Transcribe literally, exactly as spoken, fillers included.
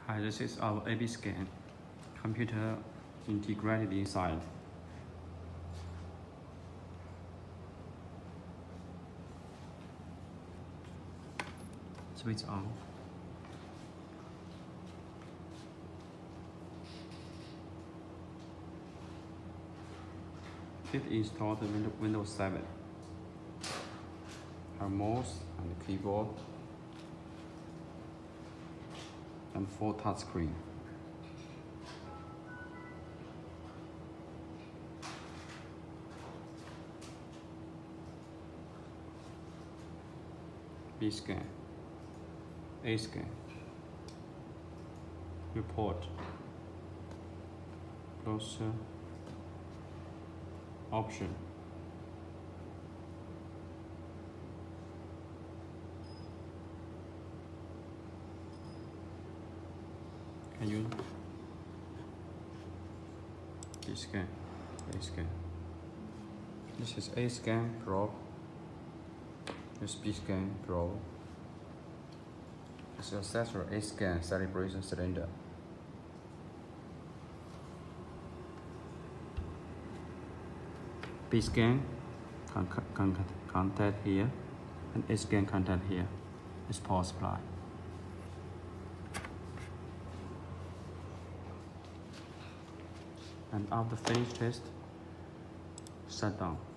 Hi, this is our A B scan, computer integrated inside. Switch on. It installed Windows seven. Have mouse and keyboard and full touchscreen. B scan, A scan, report, browser, option. Can you B scan, A scan. This is A scan Pro. This B scan Pro. This is accessory A scan calibration cylinder. B scan con con contact here, and A scan contact here. This power supply. And after finish test, shut down.